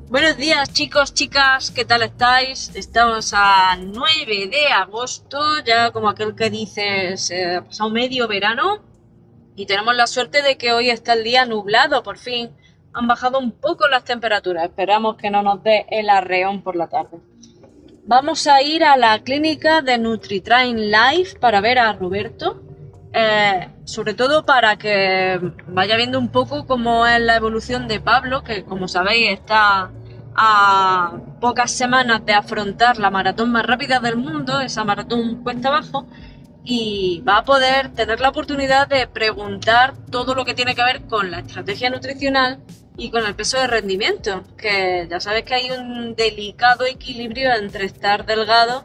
Buenos días chicos, chicas, ¿qué tal estáis? Estamos a 9 de agosto, ya como aquel que dice, se ha pasado medio verano y tenemos la suerte de que hoy está el día nublado, por fin han bajado un poco las temperaturas, esperamos que no nos dé el arreón por la tarde. Vamos a ir a la clínica de NutriTrain Life para ver a Roberto, sobre todo para que vaya viendo un poco cómo es la evolución de Pablo, que como sabéis está a pocas semanas de afrontar la maratón más rápida del mundo, esa maratón cuesta abajo, y va a poder tener la oportunidad de preguntar todo lo que tiene que ver con la estrategia nutricional y con el peso de rendimiento, que ya sabes que hay un delicado equilibrio entre estar delgado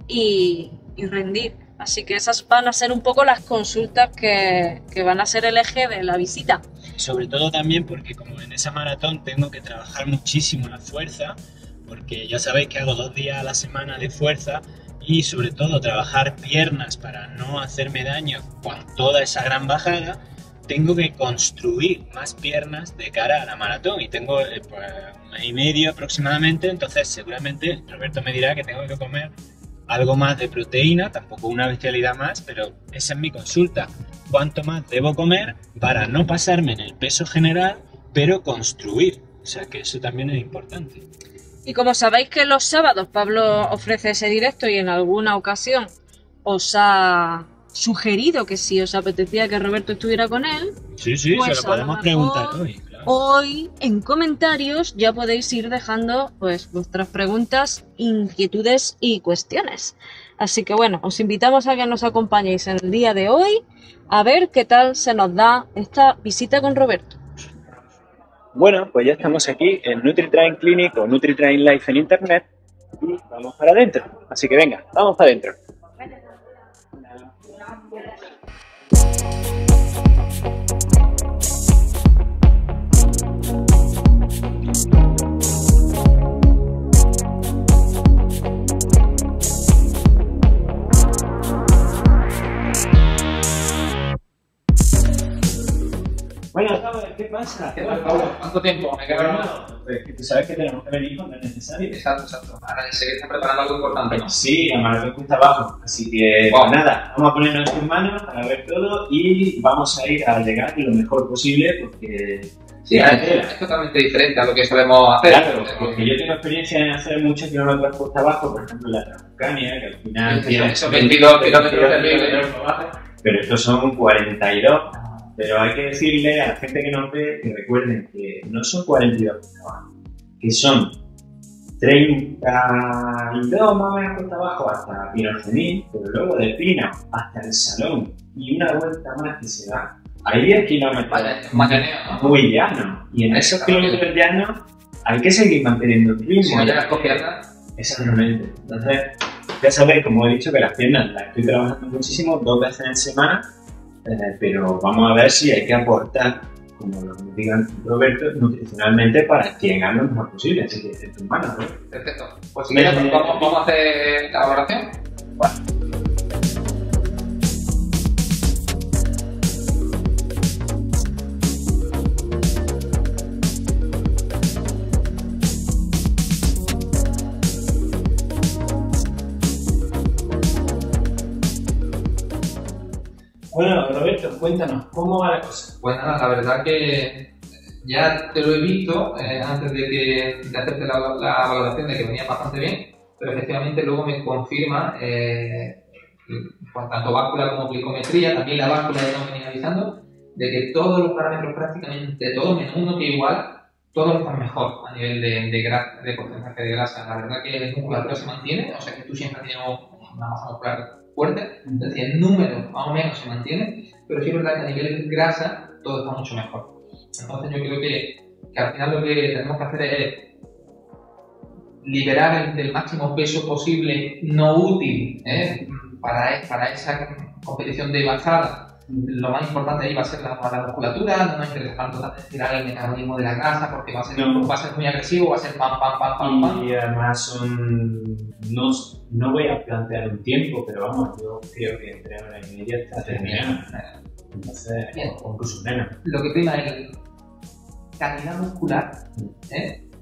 y rendir. Así que esas van a ser un poco las consultas que van a ser el eje de la visita. Sobre todo también porque como en esa maratón tengo que trabajar muchísimo la fuerza, porque ya sabéis que hago 2 días a la semana de fuerza y sobre todo trabajar piernas para no hacerme daño con toda esa gran bajada, tengo que construir más piernas de cara a la maratón y tengo pues, un mes y medio aproximadamente, entonces seguramente Roberto me dirá que tengo que comer algo más de proteína, tampoco una bestialidad más, pero esa es mi consulta. ¿Cuánto más debo comer para no pasarme en el peso general, pero construir? O sea que eso también es importante. Y como sabéis que los sábados Pablo ofrece ese directo y en alguna ocasión os ha sugerido que si os apetecía que Roberto estuviera con él, sí, pues se lo podemos preguntar hoy. Claro. Hoy en comentarios ya podéis ir dejando pues vuestras preguntas, inquietudes y cuestiones. Así que bueno, os invitamos a que nos acompañéis en el día de hoy a ver qué tal se nos da esta visita con Roberto. Bueno, pues ya estamos aquí en NutriTrain Clinic o NutriTrain Life en internet y vamos para adentro. Así que venga, vamos para adentro. Bueno, ¿qué pasa? ¿Qué tal, Pablo? ¿Cuánto tiempo? Me quedo Pues que tú sabes que tenemos que venir cuando es necesario. Exacto. Ahora sé que estás preparando algo importante, ¿no? Sí, la maratón cuesta abajo. Así que, pues nada, vamos a ponernos en manos para ver todo y vamos a ir a llegar lo mejor posible porque... Sí, es totalmente diferente a lo que solemos hacer. Claro, porque yo tengo experiencia en hacer muchos kilómetros cuesta abajo, por ejemplo, en la Transcania, que al final... Esos 22 kilómetros terribles. Pero estos son 42. Pero hay que decirle a la gente que nos ve que recuerden que no son 42 abajo, que son 32 más o menos cuesta abajo hasta Pinogenil, pero luego de Pino hasta el Salón y una vuelta más que se da. Hay 10 kilómetros muy llanos y en esos kilómetros llanos hay que seguir manteniendo el ritmo. Si no llegas con piernas. Exactamente. Entonces, ya sabéis, como he dicho, que las piernas las estoy trabajando muchísimo, 2 veces en semana. Pero vamos a ver si hay que aportar, como lo digan Roberto, nutricionalmente para que hagan lo mejor posible. Así que es tu mano, ¿no? Perfecto. Pues si quieres, vamos a hacer la valoración. Bueno. Bueno, Roberto, cuéntanos, ¿cómo va la cosa? Pues nada, la verdad que ya te lo he visto antes de hacerte la valoración de que venía bastante bien, pero efectivamente luego me confirma pues, tanto báscula como glicometría, también la báscula ya nos venía avisando, de que todos los parámetros prácticamente, todos menos uno que igual, todos están mejor a nivel de porcentaje de grasa. La verdad que la musculatura se mantiene, o sea que tú siempre has tenido una masa muscular fuerte, es decir, el número más o menos se mantiene, pero sí es verdad que a nivel de grasa todo está mucho mejor. Entonces yo creo que al final lo que tenemos que hacer es liberar el máximo peso posible no útil para esa competición de bajada. Lo más importante ahí va a ser la musculatura, no nos interesa tanto tirar el metabolismo de la grasa porque va a ser muy agresivo, va a ser pam. Y además no voy a plantear un tiempo, pero vamos, yo creo que entre hora y media está terminado. Entonces, o incluso menos. Lo que prima es calidad muscular,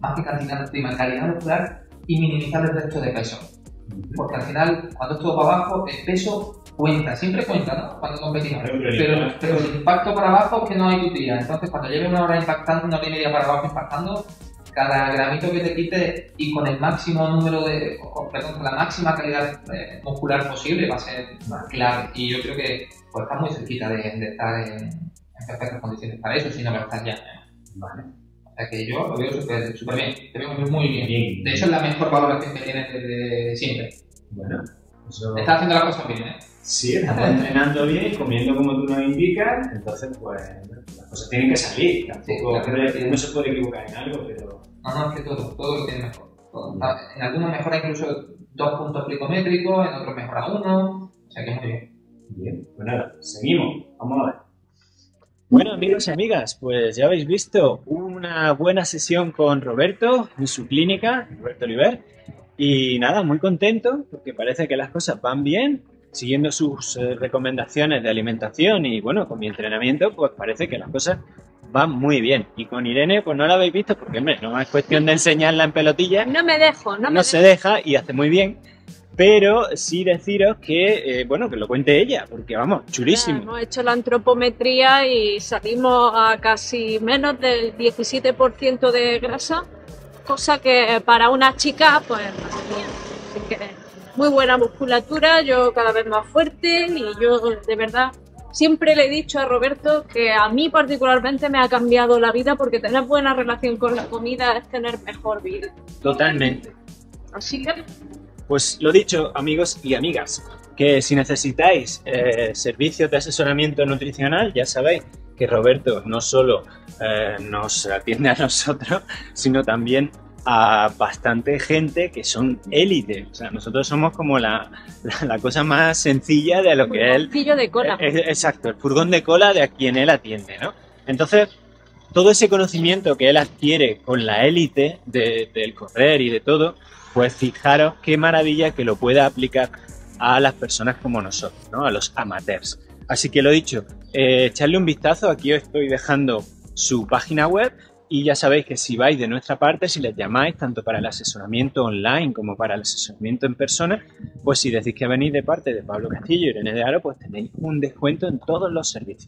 más que calidad muscular y minimizar el resto de peso. Porque al final, cuando es todo para abajo, el peso cuenta, siempre cuenta, ¿no? Cuando competimos. Pero el impacto para abajo es que no hay tutía. Entonces, cuando lleves una hora impactando, una hora y media para abajo impactando, cada gramito que te quite y con el máximo número de, con la máxima calidad muscular posible va a ser clave. Y yo creo que pues, estás muy cerquita de estar en perfectas condiciones para eso, si no lo estás ya. Vale. O sea que yo lo veo súper bien, te veo muy bien. De hecho, es la mejor valoración que tienes desde siempre. Bueno, eso... Estás haciendo las cosas bien, ¿eh? Sí, estamos entrenando bien, comiendo como tú nos indicas, entonces pues las cosas tienen que salir. Tampoco uno se puede equivocar en algo, pero... No, es que todo lo tiene mejor. Todo. En algunos mejora incluso 2 puntos plicométricos, en otros mejora 1, o sea que muy bien. Bien, pues nada, seguimos, vamos a ver. Bueno, amigos y amigas, pues ya habéis visto una buena sesión con Roberto en su clínica, Roberto Oliver, y nada, muy contento porque parece que las cosas van bien, siguiendo sus recomendaciones de alimentación y bueno, con mi entrenamiento, pues parece que las cosas van muy bien. Y con Irene, pues no la habéis visto porque, hombre, no es cuestión de enseñarla en pelotillas. No me dejo, no se deja y hace muy bien. Pero sí deciros que, bueno, que lo cuente ella, porque vamos, chulísimo. Hemos hecho la antropometría y salimos a casi menos del 17% de grasa, cosa que para una chica, pues, así que muy buena musculatura, yo cada vez más fuerte y yo, de verdad, siempre le he dicho a Roberto que a mí particularmente me ha cambiado la vida porque tener buena relación con la comida es tener mejor vida. Totalmente. Así que... Pues lo dicho, amigos y amigas, que si necesitáis servicios de asesoramiento nutricional, ya sabéis que Roberto no solo nos atiende a nosotros, sino también a bastante gente que son élite. O sea, nosotros somos como la cosa más sencilla de lo que él... El furgoncillo de cola. Exacto, el furgón de cola de a quien él atiende, ¿no? Entonces, todo ese conocimiento que él adquiere con la élite del correr y de todo, pues fijaros qué maravilla que lo pueda aplicar a las personas como nosotros, ¿no? A los amateurs. Así que lo dicho, echarle un vistazo, aquí os estoy dejando su página web y ya sabéis que si vais de nuestra parte, si les llamáis tanto para el asesoramiento online como para el asesoramiento en persona, pues si decís que venís de parte de Pablo Castillo y Irene de Aro, pues tenéis un descuento en todos los servicios.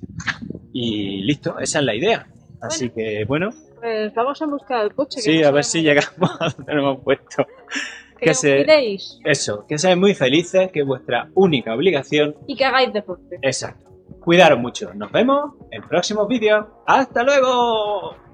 Y listo, esa es la idea. Así que bueno. Pues vamos a buscar el coche. Sí, a ver si llegamos a donde lo hemos puesto. Que os cuidéis. Eso, que seáis muy felices, que es vuestra única obligación. Y que hagáis deporte. Exacto. Cuidaros mucho. Nos vemos en próximos vídeos. ¡Hasta luego!